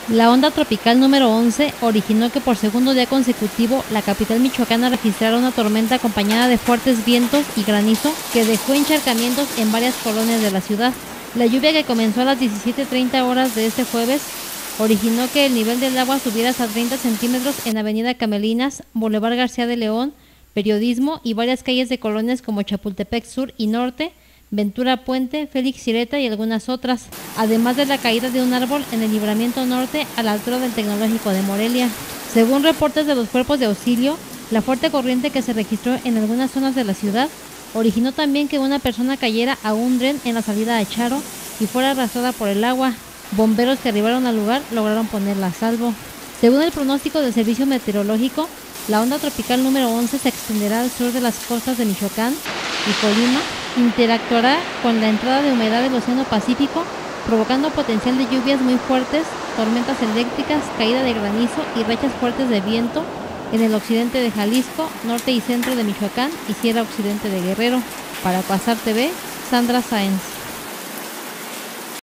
La onda tropical número 11 originó que por segundo día consecutivo la capital michoacana registrara una tormenta acompañada de fuertes vientos y granizo que dejó encharcamientos en varias colonias de la ciudad. La lluvia, que comenzó a las 17:30 horas de este jueves, originó que el nivel del agua subiera hasta 30 centímetros en Avenida Camelinas, Boulevard García de León, Periodismo y varias calles de colonias como Chapultepec Sur y Norte, Ventura Puente, Félix Sireta y algunas otras, además de la caída de un árbol en el Libramiento Norte a la altura del Tecnológico de Morelia. Según reportes de los cuerpos de auxilio, la fuerte corriente que se registró en algunas zonas de la ciudad originó también que una persona cayera a un dren en la salida a Charo y fuera arrastrada por el agua. Bomberos que arribaron al lugar lograron ponerla a salvo. Según el pronóstico del Servicio Meteorológico, la onda tropical número 11 se extenderá al sur de las costas de Michoacán y Colima, interactuará con la entrada de humedad del Océano Pacífico, provocando potencial de lluvias muy fuertes, tormentas eléctricas, caída de granizo y rachas fuertes de viento en el occidente de Jalisco, norte y centro de Michoacán y sierra occidente de Guerrero. Para Quasar TV, Sandra Sáenz.